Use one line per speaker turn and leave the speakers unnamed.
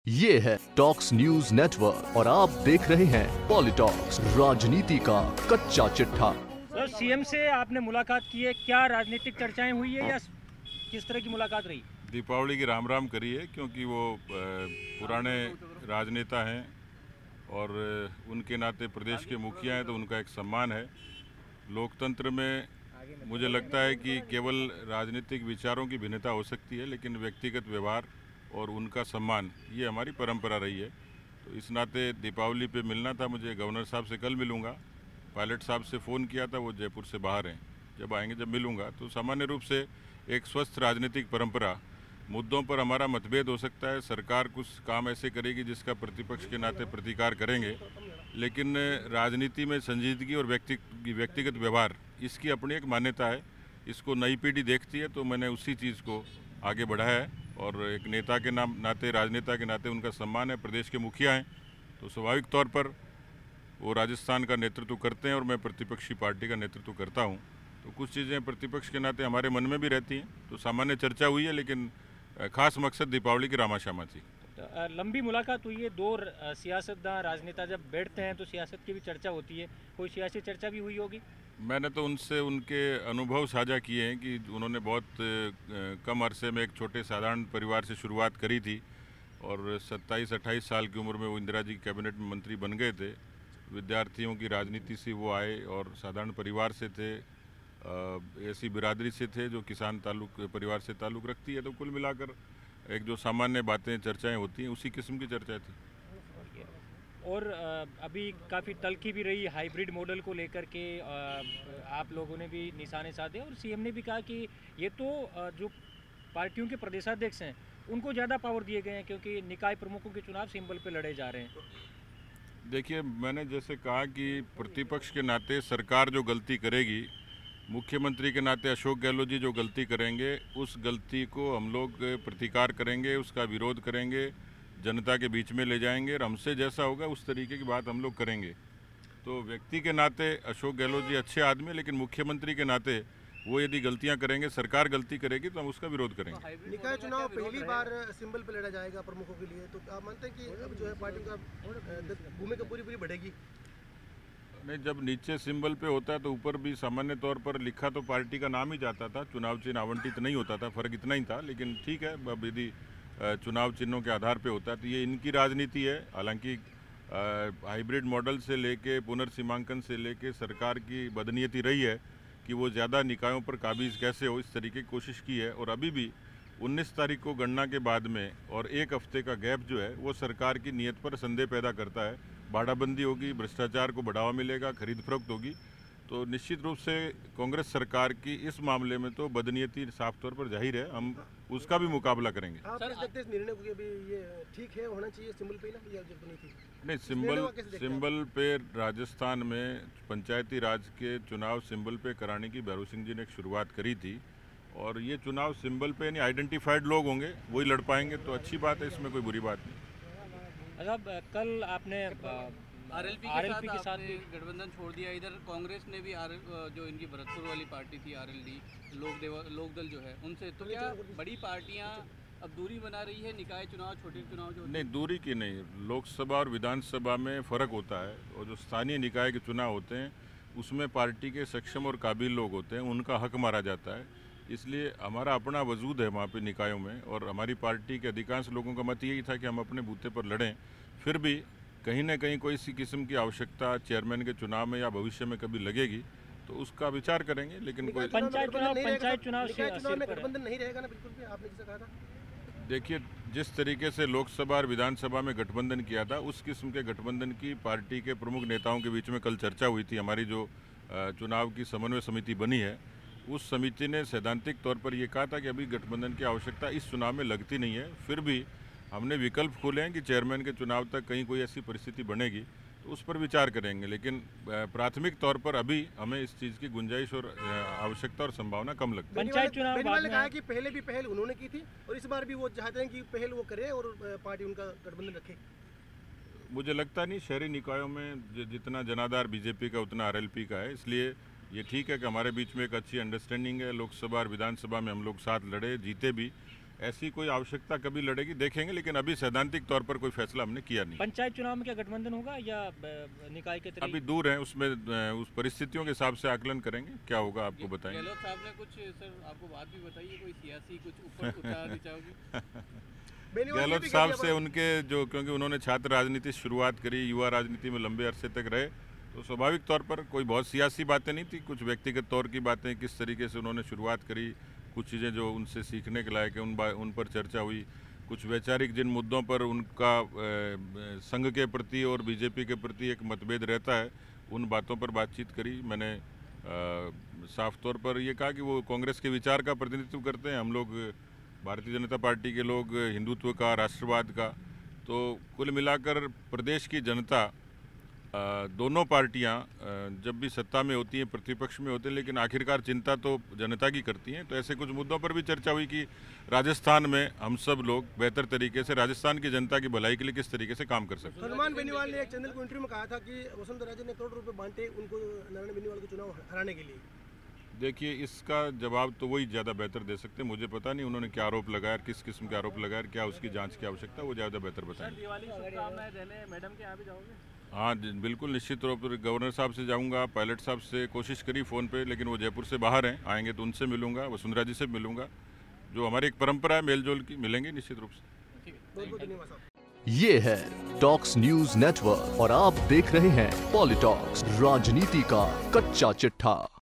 ये है talks news network और आप देख रहे हैं पॉलिटॉक्स, राजनीति का कच्चा चिट्ठा।
सर, सीएम से आपने मुलाकात की है, क्या राजनीतिक चर्चाएं हुई है या किस तरह की मुलाकात रही?
दीपावली की राम राम करी है, क्योंकि वो पुराने राजनेता हैं और उनके नाते प्रदेश के मुखिया हैं, तो उनका एक सम्मान है। लोकतंत्र में मुझे लगता है कि केवल राजनीतिक विचारों की भिन्नता हो सकती है, लेकिन व्यक्तिगत व्यवहार और उनका सम्मान ये हमारी परंपरा रही है। तो इस नाते दीपावली पे मिलना था मुझे। गवर्नर साहब से कल मिलूंगा, पायलट साहब से फ़ोन किया था, वो जयपुर से बाहर हैं, जब आएंगे जब मिलूंगा। तो सामान्य रूप से एक स्वस्थ राजनीतिक परंपरा, मुद्दों पर हमारा मतभेद हो सकता है, सरकार कुछ काम ऐसे करेगी जिसका प्रतिपक्ष के नाते प्रतिकार करेंगे, लेकिन राजनीति में संजीदगी और व्यक्तिगत व्यवहार, इसकी अपनी एक मान्यता है। इसको नई पीढ़ी देखती है, तो मैंने उसी चीज़ को आगे बढ़ाया है। और एक नेता के नाते, राजनेता के नाते उनका सम्मान है। प्रदेश के मुखिया हैं, तो स्वाभाविक तौर पर वो राजस्थान का नेतृत्व करते हैं और मैं प्रतिपक्षी पार्टी का नेतृत्व करता हूं। तो कुछ चीज़ें प्रतिपक्ष के नाते हमारे मन में भी रहती हैं। तो सामान्य चर्चा हुई है, लेकिन खास मकसद दीपावली की रामाश्यामा थी।
लंबी मुलाकात हुई है, दो सियासतदान राजनेता जब बैठते हैं तो सियासत की भी चर्चा होती है, कोई सियासी चर्चा भी हुई होगी? मैंने
तो उनसे उनके अनुभव साझा किए हैं कि उन्होंने बहुत कम अरसे में एक छोटे साधारण परिवार से शुरुआत करी थी और 27-28 साल की उम्र में वो इंदिरा जी कैबिनेट में मंत्री बन गए थे। विद्यार्थियों की राजनीति से वो आए और साधारण परिवार से थे, ऐसी बिरादरी से थे जो किसान परिवार से ताल्लुक़ रखती है। तो कुल मिलाकर एक जो सामान्य बातें, चर्चाएं होती हैं, उसी किस्म की चर्चा थी।
और अभी काफ़ी तल्खी भी रही हाइब्रिड मॉडल को लेकर के, आप लोगों ने भी निशाने साधे और सीएम ने भी कहा कि ये तो जो पार्टियों के प्रदेशाध्यक्ष हैं उनको ज़्यादा पावर दिए गए हैं, क्योंकि निकाय प्रमुखों के चुनाव सिंबल पे लड़े जा रहे हैं।
देखिए, मैंने जैसे कहा कि प्रतिपक्ष के नाते सरकार जो गलती करेगी, मुख्यमंत्री के नाते अशोक गहलोत जी जो गलती करेंगे, उस गलती को हम लोग प्रतिकार करेंगे, उसका विरोध करेंगे, जनता के बीच में ले जाएंगे और हमसे जैसा होगा उस तरीके की बात हम लोग करेंगे। तो व्यक्ति के नाते अशोक गहलोत जी अच्छे आदमी, लेकिन मुख्यमंत्री के नाते वो यदि गलतियां करेंगे, सरकार गलती करेगी, तो हम उसका विरोध करेंगे।
निकाय चुनाव पहली बार सिंबल पे लड़ा जाएगा प्रमुखों के लिए, तो आप मानते हैं कि अब जो है पार्टी का भूमिका पूरी बढ़ेगी?
नहीं, जब नीचे सिंबल पे होता है तो ऊपर भी सामान्य तौर पर लिखा तो पार्टी का नाम ही जाता था, चुनाव चिन्ह आवंटित नहीं होता था, फर्क इतना ही था। लेकिन ठीक है, अब यदि चुनाव चिन्हों के आधार पे होता है तो ये इनकी राजनीति है। हालांकि हाइब्रिड मॉडल से लेके पुनर्सीमांकन से लेके सरकार की बदनीयती रही है कि वो ज़्यादा निकायों पर काबिज कैसे हो, इस तरीके की कोशिश की है। और अभी भी 19 तारीख को गणना के बाद में और एक हफ्ते का गैप जो है वो सरकार की नीयत पर संदेह पैदा करता है। बाड़ाबंदी होगी, भ्रष्टाचार को बढ़ावा मिलेगा, खरीद फरोख्त होगी, तो निश्चित रूप से कांग्रेस सरकार की इस मामले में तो बदनीयती साफ तौर पर जाहिर है, हम उसका भी मुकाबला करेंगे।
आप देखते इस निर्णय को भी ये ठीक है, होना चाहिए सिंबल पे ना, या जरूरत नहीं थी?
नहीं, सिंबल पे राजस्थान में पंचायती राज के चुनाव सिंबल पे कराने की भैरव सिंह जी ने एक शुरुआत करी थी, और ये चुनाव सिंबल पे यानी आइडेंटिफाइड लोग होंगे वही लड़ पाएंगे, तो अच्छी बात है, इसमें कोई बुरी बात नहीं।
अच्छा, कल आपने
आरएलपी के साथ गठबंधन छोड़ दिया। इधर कांग्रेस ने भी जो इनकी भरतपुर वाली पार्टी थी आरएलडी, लोकदल जो है, उनसे तो क्या बड़ी पार्टियां अब दूरी बना रही है? निकाय चुनाव, छोटे चुनाव जो
नहीं, दूरी की नहीं, लोकसभा और विधानसभा में फ़र्क होता है, और जो स्थानीय निकाय के चुनाव होते हैं उसमें पार्टी के सक्षम और काबिल लोग होते हैं, उनका हक मारा जाता है। इसलिए हमारा अपना वजूद है वहाँ पे निकायों में, और हमारी पार्टी के अधिकांश लोगों का मत यही था कि हम अपने बूते पर लड़ें। फिर भी कहीं ना कहीं कोई इसी किस्म की आवश्यकता चेयरमैन के चुनाव में या भविष्य में कभी लगेगी तो उसका विचार करेंगे। लेकिन कोई
पंचायत चुनाव
में गठबंधन नहीं रहेगा ना, बिल्कुल भी आपने जैसा कहा था।
देखिए, जिस तरीके से लोकसभा और विधानसभा में गठबंधन किया था, उस किस्म के गठबंधन की पार्टी के प्रमुख नेताओं के बीच में कल चर्चा हुई थी। हमारी जो चुनाव की समन्वय समिति बनी है, उस समिति ने सैद्धांतिक तौर पर यह कहा था कि अभी गठबंधन की आवश्यकता इस चुनाव में लगती नहीं है। फिर भी हमने विकल्प खोले हैं कि चेयरमैन के चुनाव तक कहीं कोई ऐसी परिस्थिति बनेगी तो उस पर विचार करेंगे, लेकिन प्राथमिक तौर पर अभी हमें इस चीज़ की गुंजाइश और आवश्यकता और संभावना कम लगती है।
पंचायत चुनाव
ने कहा कि पहले भी पहल उन्होंने की थी और इस बार भी वो चाहते हैं कि पहल वो करे और पार्टी उनका गठबंधन रखे।
मुझे लगता नहीं, शहरी निकायों में जितना जनाधार बीजेपी का उतना आरएलपी का है, इसलिए ये ठीक है कि हमारे बीच में एक अच्छी अंडरस्टैंडिंग है। लोकसभा और विधानसभा में हम लोग साथ लड़े, जीते भी, ऐसी कोई आवश्यकता कभी लड़ेगी देखेंगे, लेकिन अभी सैद्धांतिक तौर पर कोई फैसला हमने किया नहीं।
पंचायत चुनाव में क्या गठबंधन होगा या निकाय के तरीके?
अभी दूर है, उसमें उस परिस्थितियों के हिसाब से आकलन करेंगे, क्या होगा आपको बताएंगे।
गहलोत साहब ने कुछ सर आपको बात भी बताइए, कोई सियासी कुछ ऊपर उतारना चाहोगे?
गहलोत साहब से उनके जो, क्योंकि उन्होंने छात्र राजनीति शुरुआत करी, युवा राजनीति में लंबे अरसे तक रहे, तो स्वाभाविक तौर पर कोई बहुत सियासी बातें नहीं थी, कुछ व्यक्तिगत तौर की बातें, किस तरीके से उन्होंने शुरुआत करी, कुछ चीज़ें जो उनसे सीखने के लायक है उन पर चर्चा हुई, कुछ वैचारिक जिन मुद्दों पर उनका संघ के प्रति और बीजेपी के प्रति एक मतभेद रहता है, उन बातों पर बातचीत करी। मैंने साफ तौर पर ये कहा कि वो कांग्रेस के विचार का प्रतिनिधित्व करते हैं, हम लोग भारतीय जनता पार्टी के लोग हिंदुत्व का, राष्ट्रवाद का। तो कुल मिलाकर प्रदेश की जनता, दोनों पार्टियां जब भी सत्ता में होती हैं, प्रतिपक्ष में होते हैं, लेकिन आखिरकार चिंता तो जनता की करती हैं। तो ऐसे कुछ मुद्दों पर भी चर्चा हुई कि राजस्थान में हम सब लोग बेहतर तरीके से राजस्थान की जनता की भलाई के लिए किस तरीके से काम कर सकते हैं।
हनुमान बेनीवाल ने एक चैनल को इंटरव्यू में कहा था कि वसुंधरा राजे ने करोड़ रुपए बांटे उनको, नारायण बेनीवाल को चुनाव हराने के लिए। देखिए,
इसका जवाब तो वही ज़्यादा बेहतर दे सकते हैं, मुझे पता नहीं उन्होंने क्या आरोप लगाया, किस किस्म के आरोप लगाया, क्या उसकी जांच की आवश्यकता, वो ज़्यादा बेहतर बताएंगे।
दिवाली शुभकामनाएं देने मैडम के यहाँ भी जाओगे?
हाँ बिल्कुल, निश्चित तौर पर गवर्नर साहब से जाऊंगा, पायलट साहब से कोशिश करी फ़ोन पे, लेकिन वो जयपुर से बाहर हैं, आएंगे तो उनसे मिलूंगा, वसुंधरा जी से मिलूंगा। जो हमारी एक परंपरा है मेलजोल की, मिलेंगे निश्चित रूप से।
बहुत बहुत धन्यवाद साहब।
ये है टॉक्स न्यूज नेटवर्क और आप देख रहे हैं पॉलिटॉक्स, राजनीति का कच्चा चिट्ठा।